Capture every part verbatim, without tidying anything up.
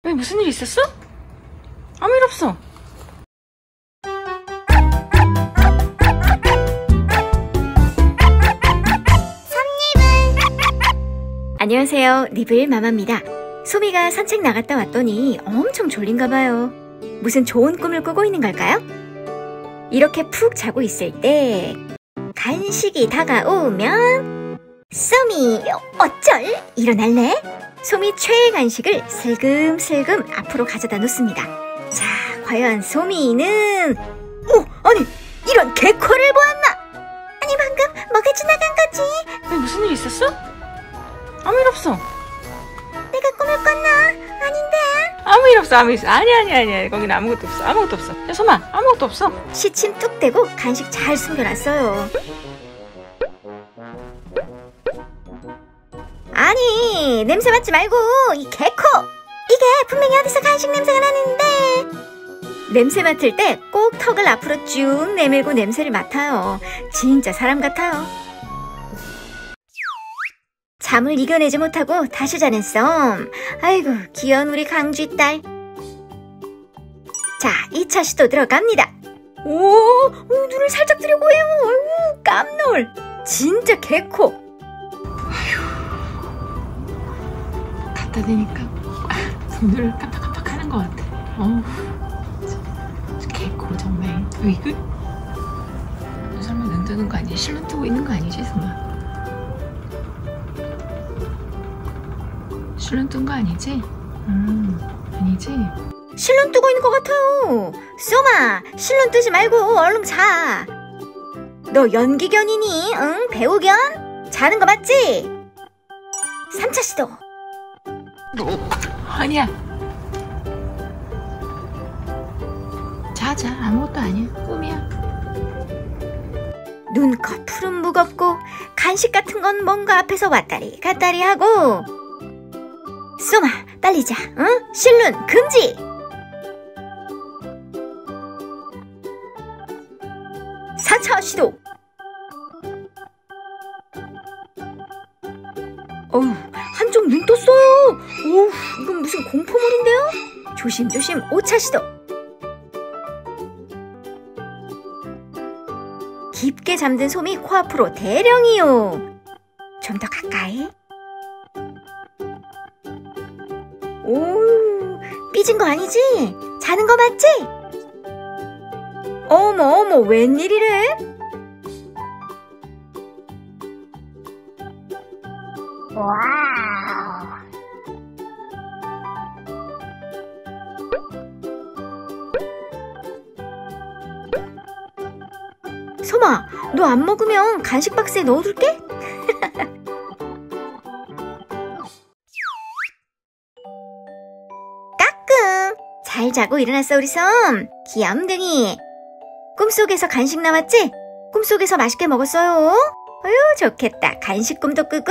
왜 무슨 일 있었어? 아무 일 없어. 안녕하세요, 리블 마마입니다. 소미가 산책 나갔다 왔더니 엄청 졸린가 봐요. 무슨 좋은 꿈을 꾸고 있는 걸까요? 이렇게 푹 자고 있을 때 간식이 다가오면 소미 어쩔? 일어날래? 소미 최애 간식을 슬금슬금 앞으로 가져다 놓습니다. 자, 과연 소미는 오! 아니, 이런 개코를 보았나? 아니, 방금 뭐가 지나간 거지? 왜 무슨 일 있었어? 아무 일 없어. 내가 꿈을 꿨나? 아닌데. 아무 일 없어. 아무 일 없어. 아니 아니 아니. 거기는 아무것도 없어. 아무것도 없어. 야, 소마, 아무것도 없어. 시침 뚝 떼고 간식 잘 숨겨놨어요. 아니, 냄새 맡지 말고 이 개코! 이게 분명히 어디서 간식 냄새가 나는데. 냄새 맡을 때 꼭 턱을 앞으로 쭉 내밀고 냄새를 맡아요. 진짜 사람 같아요. 잠을 이겨내지 못하고 다시 자는 썸. 아이고, 귀여운 우리 강쥐 딸. 자, 이 차 시도 들어갑니다. 오, 오, 눈을 살짝 들이고 해요. 아이고, 깜놀. 진짜 개코. 갖다 대니까 눈을 깜빡깜빡 하는 것 같아. 어우, 개코 정말. 이거 설마 눈 뜨는 거 아니야? 실눈 뜨고 있는 거 아니지, 소마? 실눈 뜬 거 아니지? 음, 아니지? 실눈 뜨고 있는 것 같아요. 쏘마, 실눈 뜨지 말고 얼른 자. 너 연기견이니? 응? 배우견? 자는 거 맞지? 삼 차 시도. 아니야. 자자, 아무것도 아니야. 꿈이야. 눈꺼 푸른 무겁고 간식 같은 건 뭔가 앞에서 왔다리 갔다리 하고. 쏘마, 빨리 자. 응? 실눈 금지. 사 차 시도. 어휴, 한쪽 눈 떴어요. 오우, 이건 무슨 공포물인데요? 조심조심. 오 차 시도. 깊게 잠든 솜이 코앞으로 대령이요. 좀 더 가까이. 오, 삐진 거 아니지? 자는 거 맞지? 어머 어머, 웬일이래? 와우. 소마, 너 안 먹으면 간식 박스에 넣어둘게? 까꿍! 잘 자고 일어났어, 우리 솜. 귀염둥이. 꿈속에서 간식 나왔지? 꿈속에서 맛있게 먹었어요. 어휴, 좋겠다. 간식 꿈도 꾸고.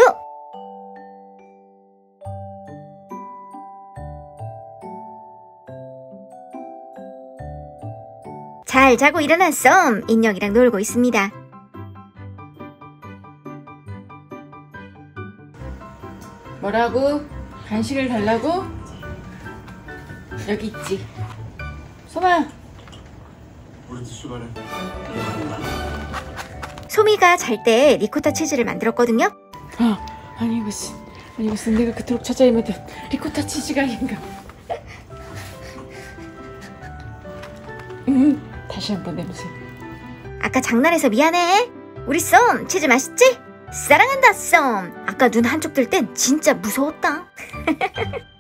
잘 자고 일어난 썸. 인형이랑 놀고 있습니다. 뭐라고? 간식을 달라고? 여기 있지. 소마. 소미가 잘 때 리코타 치즈를 만들었거든요. 아, 아니 무슨 아니 무슨 내가 그토록 찾아입었던 리코타 치즈가 아닌가. 음, 다시 한번 냄새. 아까 장난해서 미안해. 우리 썸, 치즈 맛있지? 사랑한다 썸. 아까 눈 한쪽 뜰 땐 진짜 무서웠다.